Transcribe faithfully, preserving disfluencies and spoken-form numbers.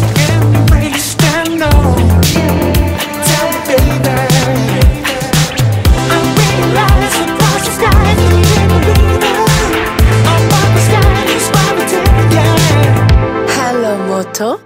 Embraced and known. Tell me, baby. I realize across the sky you can't believe it. Up on the sky is where we take it. Hello, Moto.